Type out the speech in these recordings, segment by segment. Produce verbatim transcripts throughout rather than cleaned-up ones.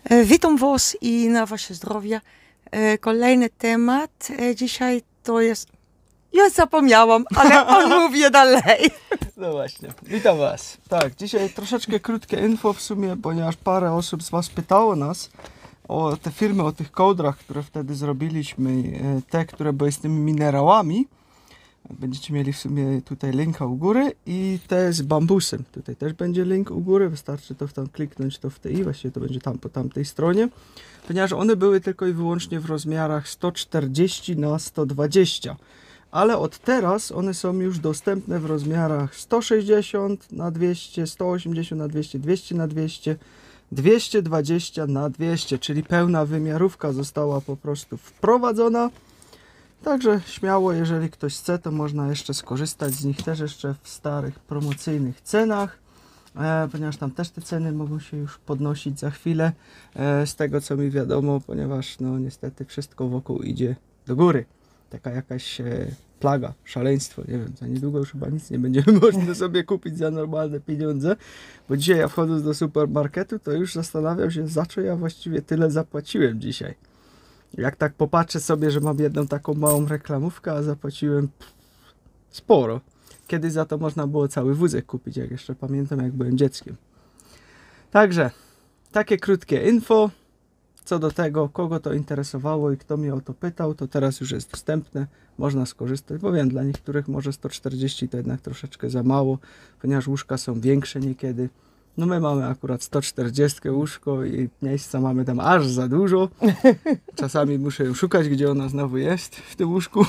E, Witam Was i na Wasze zdrowie. E, Kolejny temat e, dzisiaj to jest... Ja zapomniałam, ale on mówi dalej. No właśnie, witam Was. Tak, dzisiaj troszeczkę krótkie info w sumie, ponieważ parę osób z Was pytało nas o te firmy, o tych kołdrach, które wtedy zrobiliśmy, te, które były z tymi minerałami. Będziecie mieli w sumie tutaj linka u góry i te z bambusem. Tutaj też będzie link u góry, wystarczy to w tam kliknąć to w tej, właściwie to będzie tam po tamtej stronie. Ponieważ one były tylko i wyłącznie w rozmiarach sto czterdzieści na sto dwadzieścia. Ale od teraz one są już dostępne w rozmiarach sto sześćdziesiąt na dwieście, sto osiemdziesiąt na dwieście, dwieście na dwieście, dwieście dwadzieścia na dwieście, czyli pełna wymiarówka została po prostu wprowadzona. Także śmiało, jeżeli ktoś chce, to można jeszcze skorzystać z nich też jeszcze w starych promocyjnych cenach, e, ponieważ tam też te ceny mogą się już podnosić za chwilę, e, z tego co mi wiadomo, ponieważ no niestety wszystko wokół idzie do góry. Taka jakaś e, plaga, szaleństwo, nie wiem, za niedługo już chyba nic nie będzie można sobie kupić za normalne pieniądze, bo dzisiaj ja wchodząc do supermarketu, to już zastanawiam się, za co ja właściwie tyle zapłaciłem dzisiaj. Jak tak popatrzę sobie, że mam jedną taką małą reklamówkę, a zapłaciłem pff, sporo. Kiedyś za to można było cały wózek kupić, jak jeszcze pamiętam, jak byłem dzieckiem. Także, takie krótkie info. Co do tego, kogo to interesowało i kto mnie o to pytał, to teraz już jest dostępne, można skorzystać, bo wiem, dla niektórych może sto czterdzieści to jednak troszeczkę za mało, ponieważ łóżka są większe niekiedy. No my mamy akurat sto czterdzieści łóżko i miejsca mamy tam aż za dużo. Czasami muszę ją szukać, gdzie ona znowu jest w tym łóżku.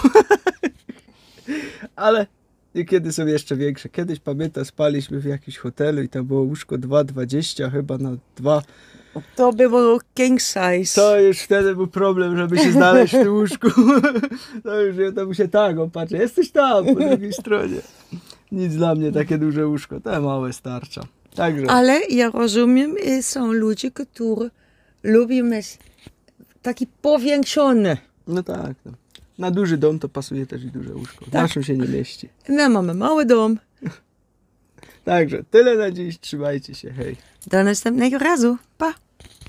Ale niekiedy są jeszcze większe. Kiedyś pamiętam, spaliśmy w jakimś hotelu i tam było łóżko dwa dwadzieścia chyba na dwa. To było king size. To już wtedy był problem, żeby się znaleźć w tym łóżku. To już ja tam się tak, on patrzy, jesteś tam po drugiej stronie. Nic dla mnie takie duże łóżko, te małe starcza. Także. Ale ja rozumiem, y, są ludzie, którzy lubią mieć taki powiększony. No tak, no. Na duży dom to pasuje też i duże łóżko. W Tak. naszym się nie mieści. My mamy mały dom. Także tyle na dziś, trzymajcie się, hej. Do następnego razu. Pa!